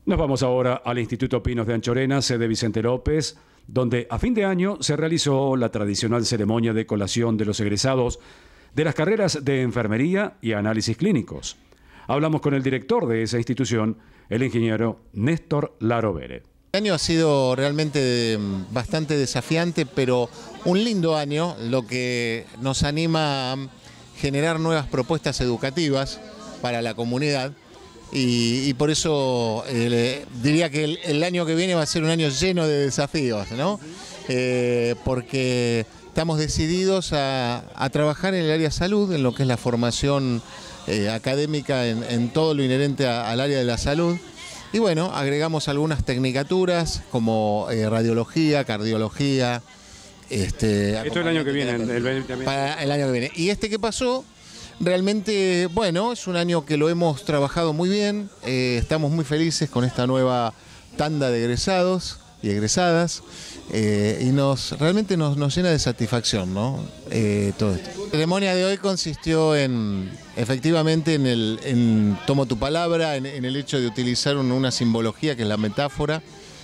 Nos vamos ahora al Instituto Pinos de Anchorena, sede Vicente López, donde a fin de año se realizó la tradicional ceremonia de colación de los egresados de las carreras de Enfermería y Análisis Clínicos. Hablamos con el director de esa institución, el ingeniero Néstor Larovere. El año ha sido realmente bastante desafiante, pero un lindo año, lo que nos anima a generar nuevas propuestas educativas para la comunidad. Y por eso diría que el año que viene va a ser un año lleno de desafíos, ¿no? Porque estamos decididos a trabajar en el área salud, en lo que es la formación académica en todo lo inherente al área de la salud. Y bueno, agregamos algunas tecnicaturas como radiología, cardiología. Esto el año que viene, para el año que viene. Y que pasó, realmente, bueno, es un año que lo hemos trabajado muy bien. Estamos muy felices con esta nueva tanda de egresados y egresadas. Y realmente nos llena de satisfacción, ¿no? Todo esto. La ceremonia de hoy consistió efectivamente en tomo tu palabra, en el hecho de utilizar una simbología que es la metáfora,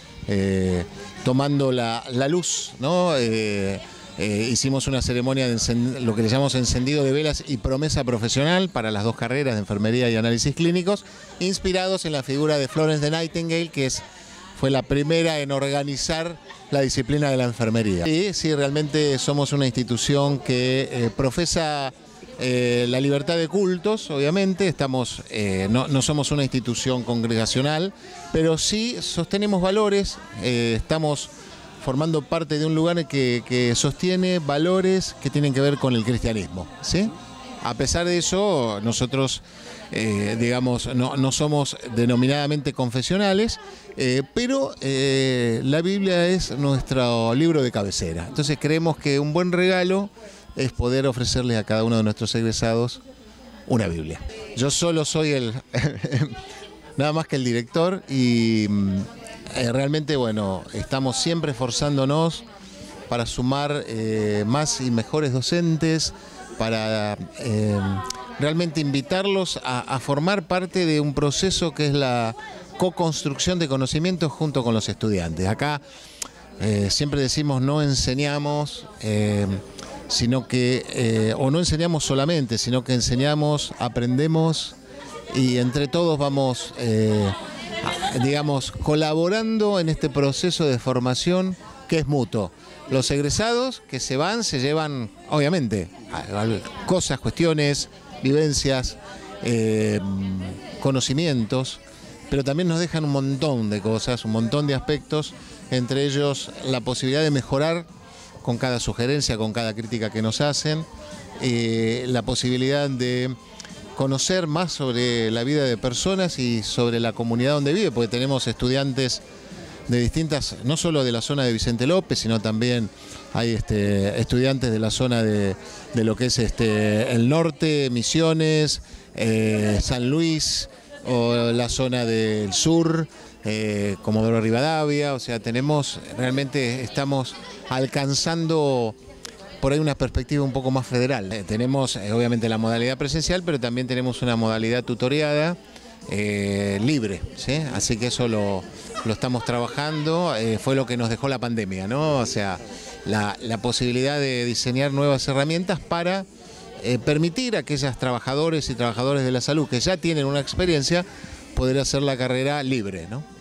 tomando la luz, ¿no? Hicimos una ceremonia de lo que le llamamos encendido de velas y promesa profesional para las dos carreras de Enfermería y Análisis Clínicos, inspirados en la figura de Florence de Nightingale, que fue la primera en organizar la disciplina de la enfermería. Y sí, realmente somos una institución que profesa la libertad de cultos, obviamente. No somos una institución congregacional, pero sí sostenemos valores, estamos formando parte de un lugar que sostiene valores que tienen que ver con el cristianismo, ¿sí? A pesar de eso, nosotros, digamos, no somos denominadamente confesionales, pero la Biblia es nuestro libro de cabecera. Entonces creemos que un buen regalo es poder ofrecerles a cada uno de nuestros egresados una Biblia. Yo solo soy nada más que el director y realmente, bueno, estamos siempre esforzándonos para sumar más y mejores docentes, para realmente invitarlos a formar parte de un proceso que es la co-construcción de conocimientos junto con los estudiantes. Acá siempre decimos no enseñamos, sino que, o no enseñamos solamente, sino que enseñamos, aprendemos y entre todos vamos, digamos, colaborando en este proceso de formación que es mutuo. Los egresados que se llevan, obviamente, cosas, cuestiones, vivencias, conocimientos, pero también nos dejan un montón de cosas, un montón de aspectos, entre ellos la posibilidad de mejorar con cada sugerencia, con cada crítica que nos hacen, la posibilidad de conocer más sobre la vida de personas y sobre la comunidad donde vive, porque tenemos estudiantes de distintas, no solo de la zona de Vicente López, sino también hay estudiantes de la zona de lo que es el norte, Misiones, San Luis, o la zona del sur, Comodoro Rivadavia. O sea, realmente estamos alcanzando por ahí una perspectiva un poco más federal. Tenemos obviamente la modalidad presencial, pero también tenemos una modalidad tutoriada libre, ¿sí? Así que eso lo estamos trabajando, fue lo que nos dejó la pandemia, ¿no? O sea, la posibilidad de diseñar nuevas herramientas para permitir a aquellos trabajadores y trabajadores de la salud que ya tienen una experiencia poder hacer la carrera libre, ¿no?